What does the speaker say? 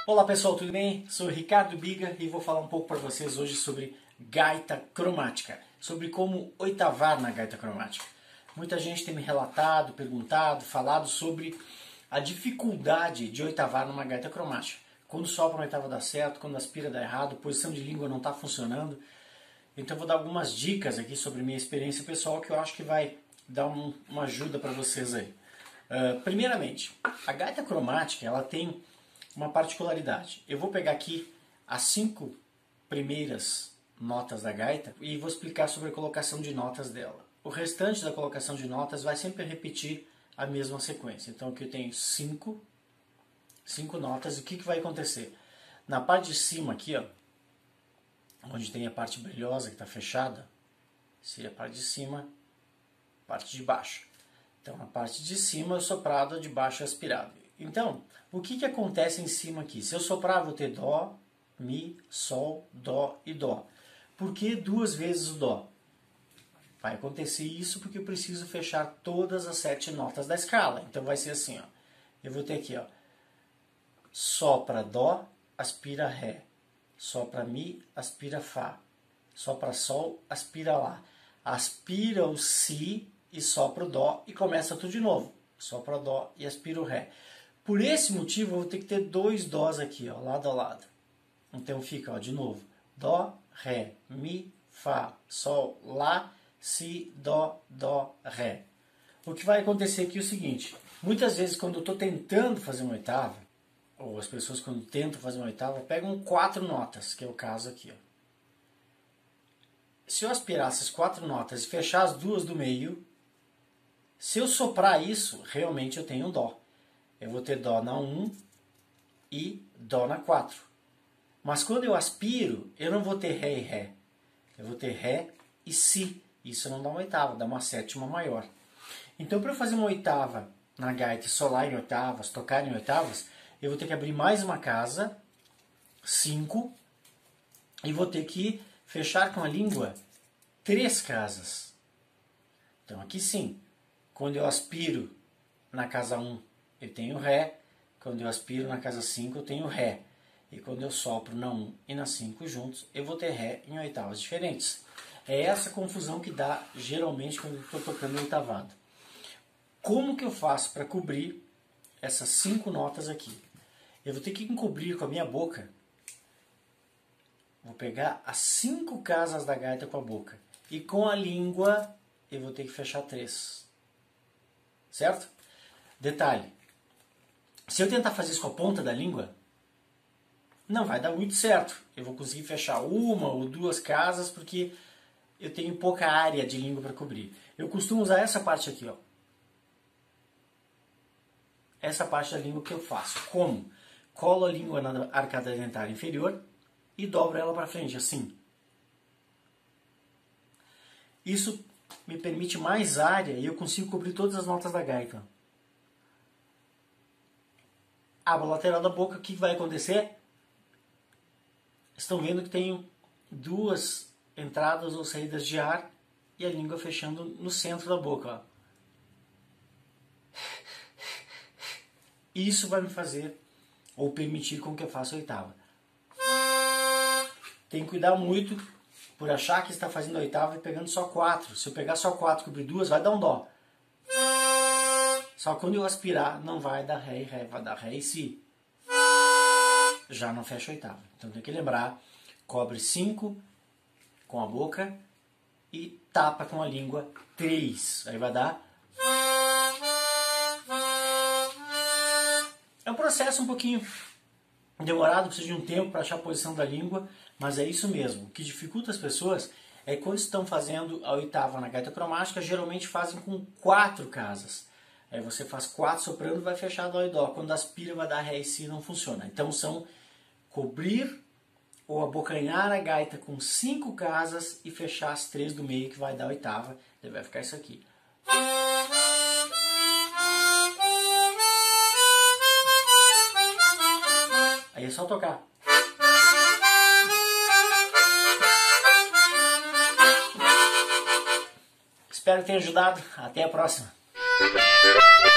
Olá pessoal, tudo bem? Sou o Ricardo Biga e vou falar um pouco para vocês hoje sobre gaita cromática, sobre como oitavar na gaita cromática. Muita gente tem me relatado, perguntado, falado sobre a dificuldade de oitavar numa gaita cromática. Quando sopra uma oitava dá certo, quando aspira dá errado, posição de língua não está funcionando. Então eu vou dar algumas dicas aqui sobre minha experiência pessoal que eu acho que vai dar uma ajuda para vocês aí. Primeiramente, a gaita cromática ela tem uma particularidade. Eu vou pegar aqui as 5 primeiras notas da gaita e vou explicar sobre a colocação de notas dela. O restante da colocação de notas vai sempre repetir a mesma sequência. Então aqui eu tenho 5 notas e o que vai acontecer? Na parte de cima aqui, ó, onde tem a parte brilhosa que está fechada, seria a parte de cima, parte de baixo. Então a parte de cima é soprado, a de baixo é aspirado. Então, o que acontece em cima aqui? Se eu soprar, vou ter Dó, Mi, Sol, Dó e Dó. Por que 2 vezes o Dó? Vai acontecer isso porque eu preciso fechar todas as 7 notas da escala. Então vai ser assim, ó. Eu vou ter aqui, ó. Sopra Dó, aspira Ré. Sopra Mi, aspira Fá. Sopra Sol, aspira Lá. Aspira o Si e sopra o Dó e começa tudo de novo. Sopra Dó e aspira o Ré. Por esse motivo, eu vou ter que ter 2 Dós aqui, ó, lado a lado. Então fica, ó, de novo. Dó, Ré, Mi, Fá, Sol, Lá, Si, Dó, Dó, Ré. O que vai acontecer aqui é o seguinte. Muitas vezes, quando eu estou tentando fazer uma oitava, ou as pessoas quando tentam fazer uma oitava, pegam 4 notas, que é o caso aqui, ó. Se eu aspirar essas 4 notas e fechar as 2 do meio, se eu soprar isso, realmente eu tenho um Dó. Eu vou ter Dó na 1 e Dó na 4. Mas quando eu aspiro, eu não vou ter Ré e Ré. Eu vou ter Ré e Si. Isso não dá uma oitava, dá uma sétima maior. Então, para eu fazer uma oitava na gaita, solar em oitavas, tocar em oitavas, eu vou ter que abrir mais uma casa, 5, e vou ter que fechar com a língua 3 casas. Então, aqui sim, quando eu aspiro na casa 1, eu tenho Ré. Quando eu aspiro na casa 5, eu tenho Ré. E quando eu sopro na 1 e na 5 juntos, eu vou ter Ré em oitavas diferentes. É essa confusão que dá geralmente quando eu estou tocando oitavado. Como que eu faço para cobrir essas 5 notas aqui? Eu vou ter que encobrir com a minha boca. Vou pegar as 5 casas da gaita com a boca. E com a língua eu vou ter que fechar 3. Certo? Detalhe. Se eu tentar fazer isso com a ponta da língua, não vai dar muito certo. Eu vou conseguir fechar 1 ou 2 casas porque eu tenho pouca área de língua para cobrir. Eu costumo usar essa parte aqui, ó. Essa parte da língua que eu faço. Como? Colo a língua na arcada dentária inferior e dobro ela para frente, assim. Isso me permite mais área e eu consigo cobrir todas as notas da gaita. Abro a lateral da boca, o que vai acontecer? Estão vendo que tem 2 entradas ou saídas de ar e a língua fechando no centro da boca, ó. Isso vai me fazer ou permitir com que eu faça a oitava. Tem que cuidar muito por achar que está fazendo a oitava e pegando só 4. Se eu pegar só 4 e cobrir 2, vai dar um Dó. Só que quando eu aspirar, não vai dar Ré e Ré, vai dar Ré e Si. Já não fecha a oitava. Então tem que lembrar, cobre 5 com a boca e tapa com a língua 3. Aí vai dar... É um processo um pouquinho demorado, precisa de um tempo para achar a posição da língua, mas é isso mesmo. O que dificulta as pessoas é que quando estão fazendo a oitava na gaita cromática, geralmente fazem com 4 casas. Aí você faz 4 soprando, vai fechar Dó e Dó. Quando aspira, vai dar Ré e Si, não funciona. Então são cobrir ou abocanhar a gaita com 5 casas e fechar as 3 do meio, que vai dar a oitava. Daí vai ficar isso aqui. Aí é só tocar. Espero que tenha ajudado. Até a próxima.